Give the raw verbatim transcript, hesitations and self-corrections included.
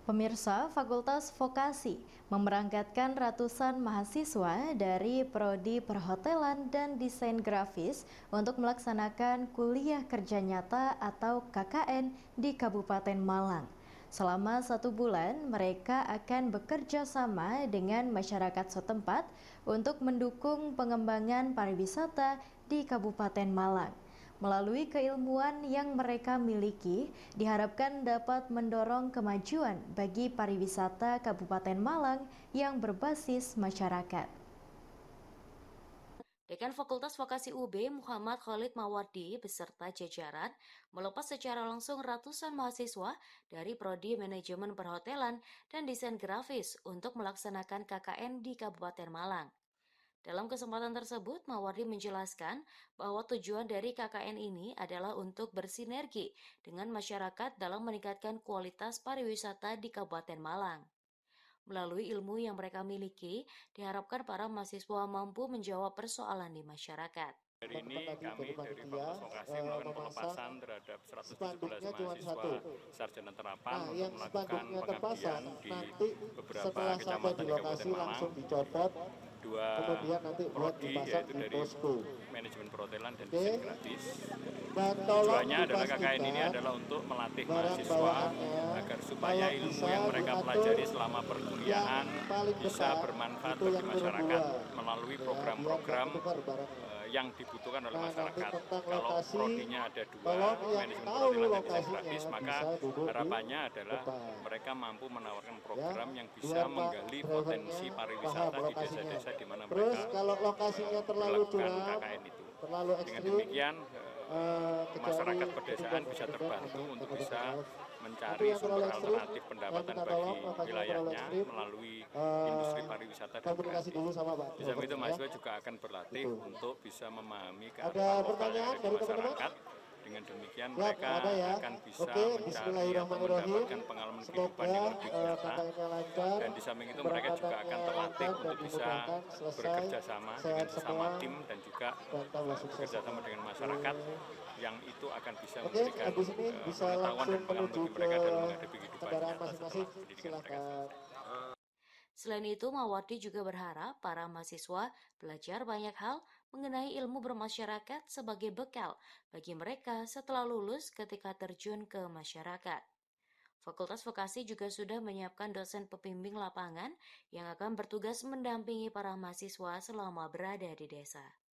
Pemirsa, Fakultas Vokasi memberangkatkan ratusan mahasiswa dari Prodi Perhotelan dan Desain Grafis untuk melaksanakan kuliah kerja nyata atau K K N di Kabupaten Malang. Selama satu bulan, mereka akan bekerja sama dengan masyarakat setempat untuk mendukung pengembangan pariwisata di Kabupaten Malang. Melalui keilmuan yang mereka miliki, diharapkan dapat mendorong kemajuan bagi pariwisata Kabupaten Malang yang berbasis masyarakat. Dekan Fakultas Vokasi U B Muhammad Khalid Mawardi beserta jajaran melepas secara langsung ratusan mahasiswa dari Prodi Manajemen Perhotelan dan Desain Grafis untuk melaksanakan K K N di Kabupaten Malang. Dalam kesempatan tersebut, Mawardi menjelaskan bahwa tujuan dari K K N ini adalah untuk bersinergi dengan masyarakat dalam meningkatkan kualitas pariwisata di Kabupaten Malang. Melalui ilmu yang mereka miliki, diharapkan para mahasiswa mampu menjawab persoalan di masyarakat. Hari ini kami dari Fakultas Vokasi melakukan pelepasan terhadap seratus tujuh belas mahasiswa sarjana terapan Nah, untuk yang melakukan spanduknya pengabdian terpasang di nanti beberapa setelah sampai kecamatan di di lokasi Kabupaten Malang. langsung dicopot, Dua kemudian nanti buat prodi dipasang yaitu di dari posko. Manajemen Perhotelan dan Oke. Desain Grafis. Dan tolong Tujuannya adalah K K N ini dipastikan adalah untuk melatih barang mahasiswa bawaannya agar supaya kalau ilmu bisa yang mereka diatur pelajari selama perkuliahan yang paling bisa dekat bermanfaat itu bagi yang masyarakat turun melalui duluan, ya, program-program biar nggak tukar barangnya. eh, yang dibutuhkan oleh Nah, nanti masyarakat. tentang Kalau lokasi, prodinya ada dua, tolong yang manajemen tahu perhotelan dan desain lokasinya grafis, maka bisa duduk di harapannya adalah depan. mereka mampu menawarkan Ya, program yang bisa biar Pak menggali drivernya potensi paham pariwisata di lokasinya. desa-desa di mana Terus mereka kalau lokasinya eh, terlalu berlakukan curam, K K N itu. terlalu Dengan ekstrim, demikian, eh, masyarakat kecuali pedesaan petugas bisa terdekat terbantu atau untuk petugas bisa pengawas. Nanti mencari yang terlalu sumber ekstrim, alternatif yang pendapatan kita bagi tolong lokasinya terlalu wilayahnya ekstrim, melalui eh, industri pariwisata dan komunikasi kreatif. dulu sama Pak Di samping itu drivernya, ya. mahasiswa juga akan berlatih Itu. untuk bisa memahami Ada kearifan lokal yang pertanyaan ada di dari teman-teman? masyarakat. Dengan demikian Ya, mereka ada ya. akan bisa Oke, mencari atau bismillahirrahmanirrahim. mendapatkan pengalaman kehidupan Semoga yang lebih eh, nyata. K K N-nya lancar, Dan di samping itu mereka juga akan keberangkatannya terlatih lancar dan untuk bisa dimudahkan, selesai, bekerja sama dengan sehat sesama semua, tim dan juga dan tambah eh, sukses bekerja sama semua. dengan masyarakat Oke. yang itu akan bisa Oke, memberikan habis ini eh, bisa pengetahuan langsung dan pengalaman menuju bagi ke mereka dalam menghadapi kehidupan kendaraan nyata masing-masing. setelah pendidikan mereka Silakan. selesai. Selain itu, Mawardi juga berharap para mahasiswa belajar banyak hal mengenai ilmu bermasyarakat sebagai bekal bagi mereka setelah lulus ketika terjun ke masyarakat. Fakultas Vokasi juga sudah menyiapkan dosen pembimbing lapangan yang akan bertugas mendampingi para mahasiswa selama berada di desa.